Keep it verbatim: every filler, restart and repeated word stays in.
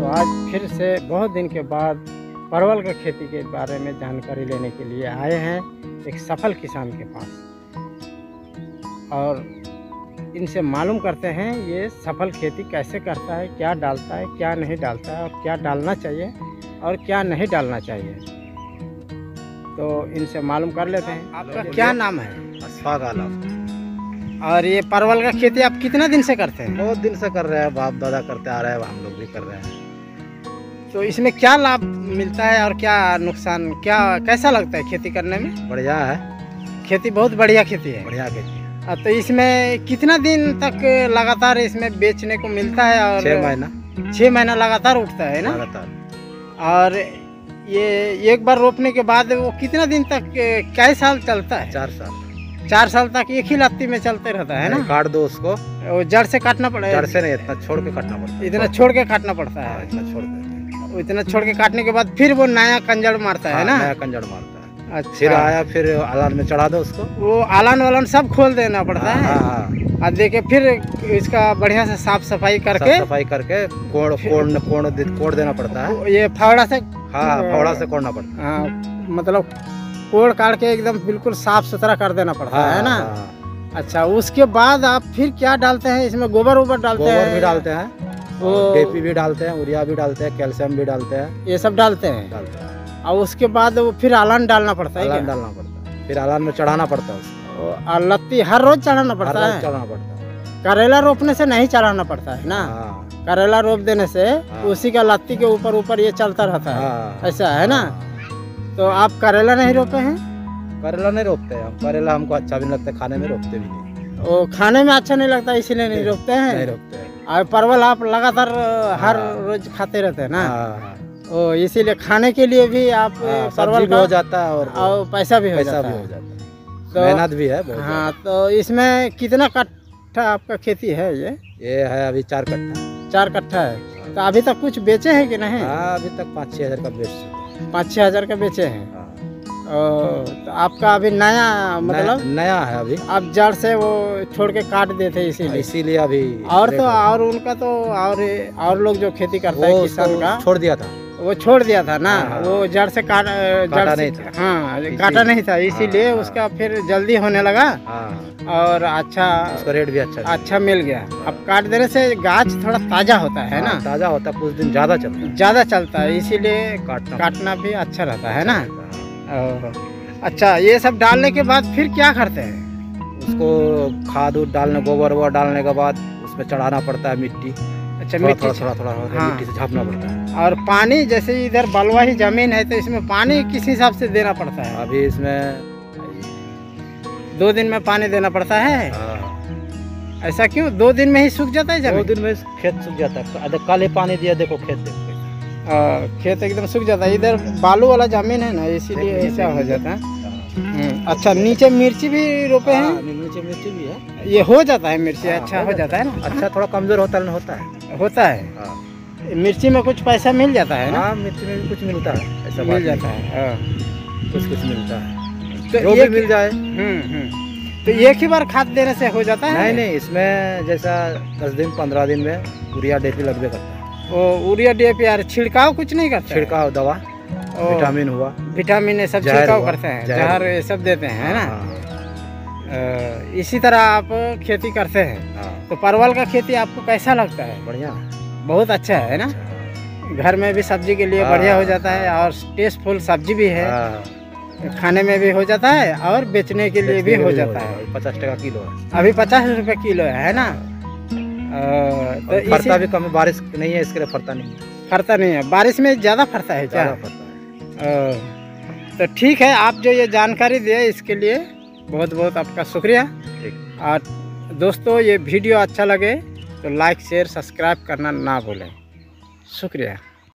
आज फिर से बहुत दिन के बाद परवल का खेती के बारे में जानकारी लेने के लिए आए हैं एक सफल किसान के पास, और इनसे मालूम करते हैं ये सफल खेती कैसे करता है, क्या डालता है, क्या नहीं डालता है, और क्या डालना चाहिए और क्या नहीं डालना चाहिए। तो इनसे मालूम कर लेते हैं। आपका क्या नाम है? अशफाक आलम। और ये परवल का खेती आप कितना दिन से करते हैं? बहुत दिन से कर रहे हैं, बाप दादा करते आ रहे हैं, हम लोग भी कर रहे हैं। तो इसमें क्या लाभ मिलता है और क्या नुकसान, क्या कैसा लगता है खेती करने में? बढ़िया है, खेती बहुत बढ़िया खेती है। बढ़िया खेती है। तो इसमें कितना दिन तक लगातार इसमें बेचने को मिलता है? और छः महीना छः महीना लगातार उठता है ना? लगातार। और ये एक बार रोपने के बाद वो कितना दिन तक, कई साल चलता है? चार साल चार साल तक एक ही लत्ती में चलते रहता है ना? काट दो उसको, वो जड़ से काटना पड़ेगा? जड़ से नहीं, इतना छोड़ के काटना पड़ता है। इतना छोड़ के काटना पड़ता हाँ, है। इतना छोड़ के, इतना छोड़ के काटने के बाद फिर वो नया कंजड़ मारता है ना? नया कंजड़ मारता है। अच्छा। फिर आया, फिर आलान में चढ़ा दो उसको। वो आलान वालान सब खोल देना पड़ता है। हाँ, हाँ। और देखे फिर इसका बढ़िया से साफ सफाई करके, साफ सफाई करके कोड़ कोड़ कोड़ कोड़ देना पड़ता है। ये फावड़ा से, हाँ, फावड़ा से कोड़ना पड़ता है। हाँ, मतलब कोड़ काट के एकदम बिल्कुल साफ सुथरा कर देना पड़ता हाँ, है ना? हाँ। अच्छा, उसके बाद आप फिर क्या डालते हैं इसमें? गोबर वोबर डालते हैं? गोबर भी डालते हैं, वो डीएपी भी डालते हैं, यूरिया भी डालते हैं, कैल्शियम भी डालते हैं, ये सब डालते हैं। डालते हैं। और उसके बाद वो फिर आलान डालना पड़ता है? आलान क्या? डालना पड़ता है, फिर आलान में चढ़ाना पड़ता है उसको। वो और लत्ती हर रोज चढ़ाना हर पड़ता रोज है? चढ़ाना पड़ता है। करेला रोपने से नहीं चढ़ाना पड़ता है ना? हाँ, करेला रोप देने से हाँ। उसी का लत्ती के ऊपर ऊपर ये चलता रहता है। हाँ। ऐसा है ना? तो आप करेला नहीं रोपे हैं? करेला नहीं रोपते हैं हम, करेला हमको अच्छा भी नहीं लगता, खाने में रोपते भी नहीं। वो खाने में अच्छा नहीं लगता इसीलिए नहीं रोपते हैं? नहीं रोपते हैं। और परवल आप लगातार हर हाँ। रोज खाते रहते हैं ना? हाँ, ओ, इसीलिए खाने के लिए भी आप हाँ, परवल सब्जी भी का हो जाता है और और पैसा भी हो पैसा जाता भी है। हो जाता है। तो मेहनत भी है बहुत। हाँ, तो इसमें कितना कट्ठा आपका खेती है? ये ये है अभी चार कट्ठा। चार कट्ठा है। तो अभी तक कुछ बेचे हैं कि नहीं? हाँ, अभी तक पाँच छः हजार का बेच चुके हैं। पाँच छः हजार का बेचे हैं। हाँ। ओ, तो आपका अभी नया मतलब नया, नया है अभी। आप जड़ से वो छोड़ के काट देते इसीलिए? इसीलिए अभी। और तो और उनका तो और और लोग जो खेती करता है वो किसान उसको का, छोड़ दिया था। वो छोड़ दिया था ना? हाँ। वो जड़ से काट जड़ काटा से नहीं था। हाँ, काटा नहीं था, इसीलिए हाँ, उसका फिर जल्दी होने लगा हाँ, और अच्छा उसका रेट भी अच्छा अच्छा मिल गया। अब काट देने से गाछ थोड़ा ताजा होता है ना? हाँ, ताजा होता है, कुछ दिन ज्यादा चलता है। ज्यादा चलता है, इसीलिए काटना काटना भी अच्छा रहता है ना? हाँ। और अच्छा, ये सब डालने के बाद फिर क्या करते हैं? उसको खाद उद डालने, गोबर वोबर डालने के बाद उसमें चढ़ाना पड़ता है मिट्टी। अच्छा, थोड़ा मिट्टी थोड़ा थोड़ा थोड़ा थोड़ा हाँ। मिट्टी से झाँपना पड़ता है। और पानी, जैसे इधर बलुआही जमीन है तो इसमें पानी किस हिसाब से देना पड़ता है? अभी इसमें दो दिन में पानी देना पड़ता है? हाँ, ऐसा क्यों? दो दिन में ही सूख जाता है दो जमीन? दिन में खेत सूख जाता है। अरे कल ही पानी दिया, देखो खेत देखो। आ, खेत एकदम सूख जाता है। इधर बालू वाला जमीन है ना, इसीलिए ऐसा हो जाता है। हम्म, अच्छा, नीचे मिर्ची भी रोपे हाँ, हैं? नीचे मिर्ची भी है। ये हो जाता है मिर्ची? हाँ, अच्छा हो जाता है ना? अच्छा, थोड़ा कमजोर होता है होता है होता है। हाँ। मिर्ची में कुछ पैसा मिल जाता है ना? हाँ, मिर्ची में भी कुछ मिलता है, ऐसा मिल बात जाता नहीं। है। हाँ। कुछ कुछ मिलता है, तो जो भी एक- मिल जाए। हम्म हम्म तो एक ही बार खाद देने से हो जाता है? नहीं नहीं, इसमें जैसा दस दिन पंद्रह दिन में यूरिया डीएपी लगभग करता है। वो यूरिया डीएपी यार छिड़काव कुछ नहीं करते? छिड़काव दवा, ओ, विटामिन हुआ, विटामिन ये सब जहर छिड़काव हुआ, करते हैं, जहर जहर हुआ। ये सब देते हैं, है ना? हाँ, अ, इसी तरह आप खेती करते हैं। हाँ, तो परवल का खेती आपको कैसा लगता है? बढ़िया बहुत अच्छा है ना? घर में भी सब्जी के लिए हाँ, बढ़िया हो जाता है और टेस्टफुल सब्जी भी है, हाँ, खाने में भी हो जाता है और बेचने के लिए भी हो जाता है। पचास टका किलो है। अभी पचास रुपए किलो है, है ना? अ, तो और इसी फरता भी कम है, बारिश नहीं है इसके लिए फरता नहीं है। फरता नहीं है, बारिश में ज़्यादा फरता है क्या? ज़्यादा फरता है। अ, तो ठीक है, आप जो ये जानकारी दिए इसके लिए बहुत बहुत आपका शुक्रिया। ठीक। और दोस्तों, ये वीडियो अच्छा लगे तो लाइक शेयर सब्सक्राइब करना ना भूलें। शुक्रिया।